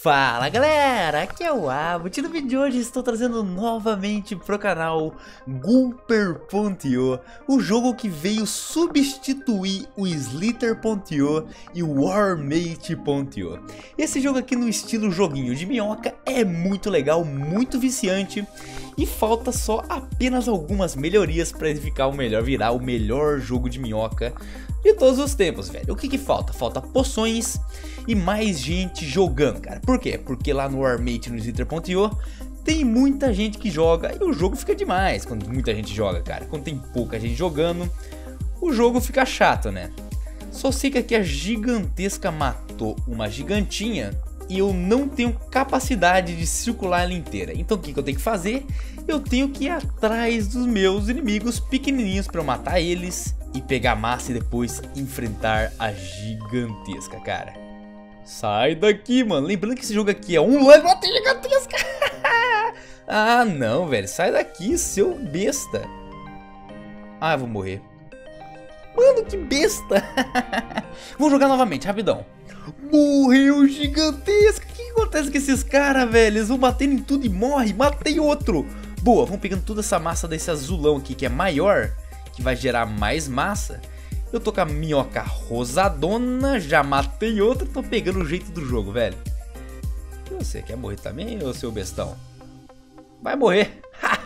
Fala galera, aqui é o Abbott e no vídeo de hoje estou trazendo novamente pro canal Gulper.io, o jogo que veio substituir o Slither.io e o Warmate.io. Esse jogo aqui no estilo joguinho de minhoca é muito legal, muito viciante e falta só apenas algumas melhorias para ele ficar o melhor, virar o melhor jogo de minhoca de todos os tempos, velho. O que falta? Falta poções e mais gente jogando, cara. Por quê? Porque lá no Warmate, no Slither.io, tem muita gente que joga e o jogo fica demais quando muita gente joga, cara. Quando tem pouca gente jogando, o jogo fica chato, né? Só sei que aqui a gigantesca matou uma gigantinha e eu não tenho capacidade de circular ela inteira. Então o que eu tenho que fazer? Eu tenho que ir atrás dos meus inimigos pequenininhos para eu matar eles e pegar massa e depois enfrentar a gigantesca, cara. Sai daqui, mano. Lembrando que esse jogo aqui é um level até gigantesca. Ah, não, velho. Sai daqui, seu besta. Ah, eu vou morrer. Mano, que besta. Vou jogar novamente, rapidão. Morreu gigantesca. O que acontece com esses caras, velho? Eles vão batendo em tudo e morre. Matei outro. Boa, vamos pegando toda essa massa desse azulão aqui que é maior, que vai gerar mais massa. Eu tô com a minhoca rosadona, já matei outra, tô pegando o jeito do jogo, velho. E você quer morrer também, ô seu bestão? Vai morrer.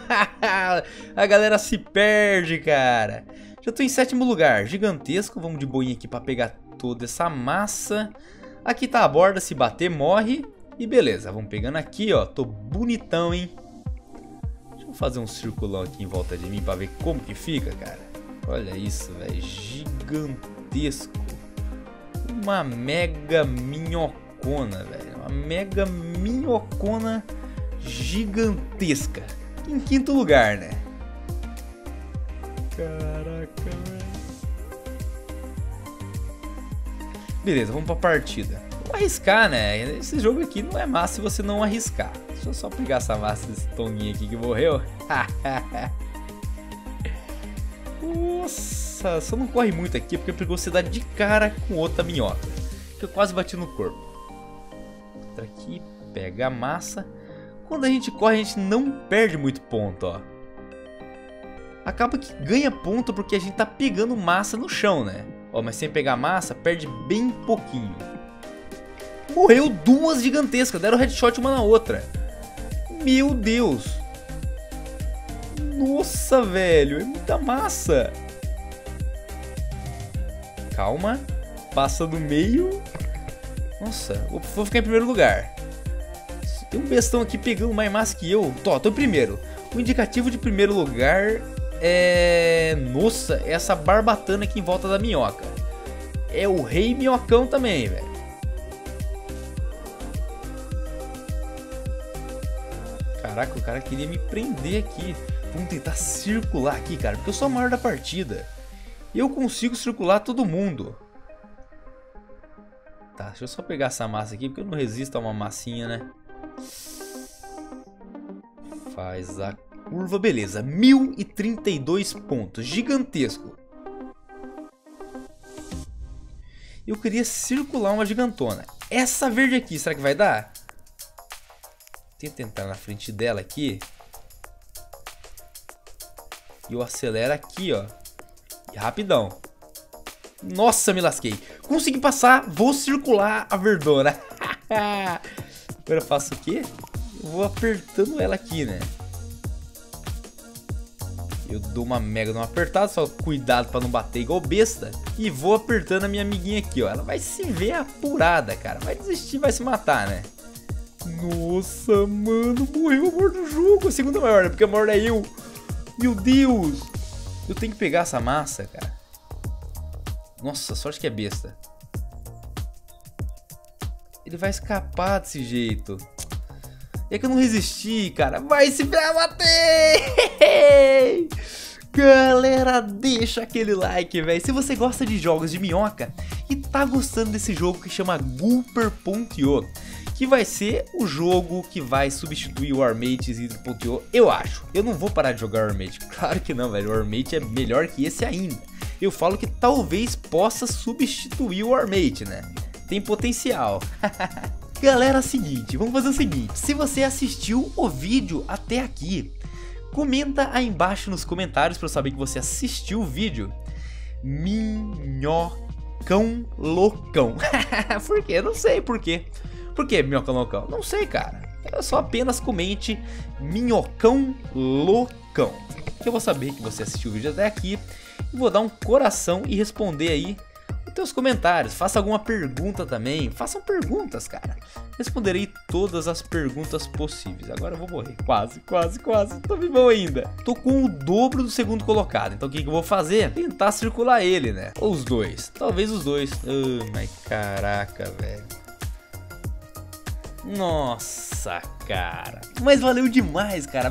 A galera se perde, cara. Já tô em 7º lugar, gigantesco. Vamos de boinha aqui pra pegar toda essa massa. Aqui tá a borda, se bater morre. E beleza, vamos pegando aqui, ó. Tô bonitão, hein. Deixa eu fazer um circulão aqui em volta de mim pra ver como que fica, cara. Olha isso, velho. Gigantesco. Uma mega minhocona, velho. Uma mega minhocona gigantesca. Em 5º lugar, né? Caraca, velho. Beleza, vamos pra partida. Vamos arriscar, né? Esse jogo aqui não é massa se você não arriscar. Deixa eu só pegar essa massa desse tonguinho aqui que morreu. Nossa, só não corre muito aqui porque pegou você dar de cara com outra minhoca. Que eu quase bati no corpo. Outra aqui, pega a massa. Quando a gente corre, a gente não perde muito ponto, ó. Acaba que ganha ponto porque a gente tá pegando massa no chão, né? Ó, mas sem pegar massa, perde bem pouquinho. Morreu duas gigantescas, deram headshot uma na outra. Meu Deus. Nossa, velho, é muita massa. Calma. Passa no meio. Nossa, vou ficar em primeiro lugar. Tem um bestão aqui pegando mais massa que eu. Tô em primeiro. O indicativo de primeiro lugar é... Nossa, é essa barbatana aqui em volta da minhoca. É o rei minhocão também, velho. Caraca, o cara queria me prender aqui. Vamos tentar circular aqui, cara, porque eu sou o maior da partida. Eu consigo circular todo mundo. Tá, deixa eu só pegar essa massa aqui, porque eu não resisto a uma massinha, né? Faz a curva, beleza. 1032 pontos, gigantesco. Eu queria circular uma gigantona. Essa verde aqui, será que vai dar? Tenta entrar na frente dela aqui. E eu acelero aqui, ó. E rapidão. Nossa, me lasquei. Consegui passar, vou circular a verdona. Agora eu faço o quê? Eu vou apertando ela aqui, né? Eu dou uma mega numa apertada, só cuidado pra não bater igual besta. E vou apertando a minha amiguinha aqui, ó. Ela vai se ver apurada, cara. Vai desistir, vai se matar, né? Nossa, mano, morreu o amor do jogo. A segunda maior, né? Porque a maior é eu. Meu Deus. Eu tenho que pegar essa massa, cara. Nossa, sorte que é besta. Ele vai escapar desse jeito. É que eu não resisti, cara. Vai se bater! Galera, deixa aquele like, velho. Se você gosta de jogos de minhoca e tá gostando desse jogo que chama Gulper.io, que vai ser o jogo que vai substituir o Warmate e Slither.io, eu acho. Eu não vou parar de jogar o Warmate, claro que não, velho. O Warmate é melhor que esse ainda. Eu falo que talvez possa substituir o Warmate, né? Tem potencial. Galera, seguinte, vamos fazer o seguinte. Se você assistiu o vídeo até aqui, comenta aí embaixo nos comentários pra eu saber que você assistiu o vídeo. Minhocão loucão. Por quê? Não sei por quê. Por que minhocão loucão? Não sei, cara. Eu só apenas comente minhocão loucão. Eu vou saber que você assistiu o vídeo até aqui. E vou dar um coração e responder aí os teus comentários. Faça alguma pergunta também. Façam perguntas, cara. Responderei todas as perguntas possíveis. Agora eu vou morrer. Quase. Tô vivão ainda. Tô com o dobro do segundo colocado. Então o que eu vou fazer? Tentar circular ele, né? Ou os dois. Talvez os dois. Mas caraca, velho. Nossa, cara. Mas valeu demais, cara.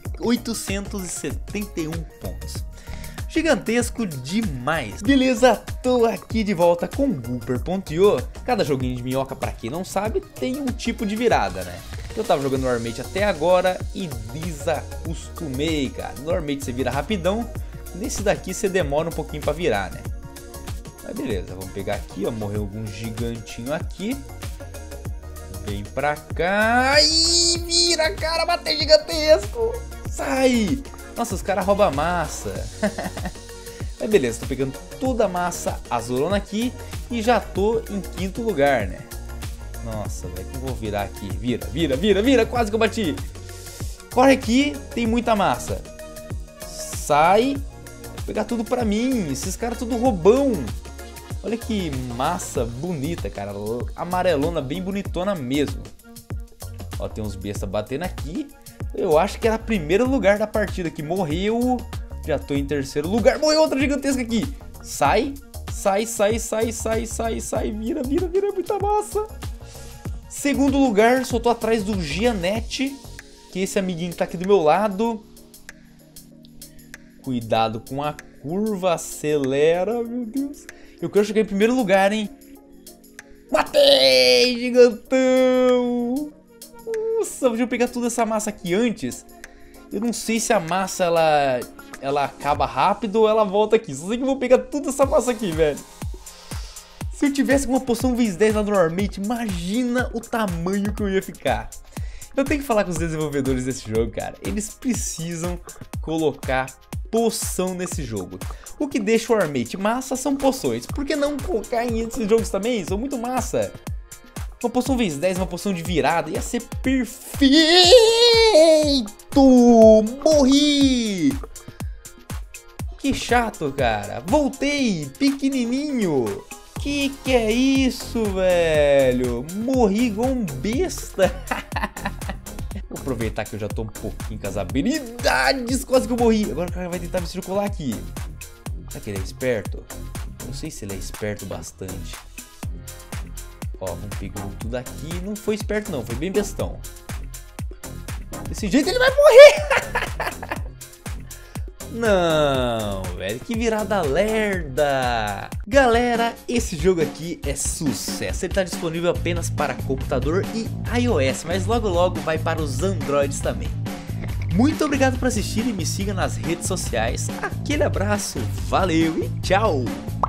1871 pontos. Gigantesco demais. Beleza, tô aqui de volta com Gulper.io. Cada joguinho de minhoca, pra quem não sabe, tem um tipo de virada, né? Eu tava jogando no Armate até agora e desacostumei, cara. No Armate você vira rapidão, nesse daqui você demora um pouquinho pra virar, né? Mas beleza, vamos pegar aqui, ó. Morreu algum gigantinho aqui. Vem pra cá. Ih, vira, cara, bateu gigantesco. Sai. Nossa, os caras roubam massa. Mas beleza, tô pegando toda a massa azulona aqui e já tô em quinto lugar, né? Nossa, velho, que eu vou virar aqui. Vira, quase que eu bati. Corre aqui, tem muita massa. Sai. Vou pegar tudo pra mim. Esses caras tudo roubão. Olha que massa bonita, cara. Amarelona, bem bonitona mesmo. Ó, tem uns bestas batendo aqui. Eu acho que era o primeiro lugar da partida que morreu. Já tô em terceiro lugar. Morreu outra gigantesca aqui. Sai. Vira, muita massa. Segundo lugar, só tô atrás do Gianete, que esse amiguinho que tá aqui do meu lado. Cuidado com a curva, acelera, meu Deus. Eu quero chegar em primeiro lugar, hein. Matei, gigantão. Nossa, deixa eu pegar toda essa massa aqui antes. Eu não sei se a massa ela acaba rápido ou ela volta aqui. Só sei que eu vou pegar toda essa massa aqui, velho. Se eu tivesse uma poção vezes 10 lá no Armate, imagina o tamanho que eu ia ficar. Eu tenho que falar com os desenvolvedores desse jogo, cara. Eles precisam colocar poção nesse jogo. O que deixa o Armate massa são poções. Por que não colocar em esses jogos também? São muito massa. Uma poção vezes 10, uma poção de virada. Ia ser perfeito! Morri! Que chato, cara. Voltei, pequenininho. Que é isso, velho? Morri igual um besta. Vou aproveitar que eu já tô um pouquinho com as habilidades. Quase que eu morri. Agora o cara vai tentar me circular aqui. Será que ele é esperto? Não sei se ele é esperto bastante. Ó, vamos pegar tudo aqui. Não foi esperto não, foi bem bestão. Desse jeito ele vai morrer. Não, velho, que virada lerda. Galera, esse jogo aqui é sucesso. Ele tá disponível apenas para computador e iOS, mas logo logo vai para os Androids também. Muito obrigado por assistir e me siga nas redes sociais. Aquele abraço, valeu e tchau.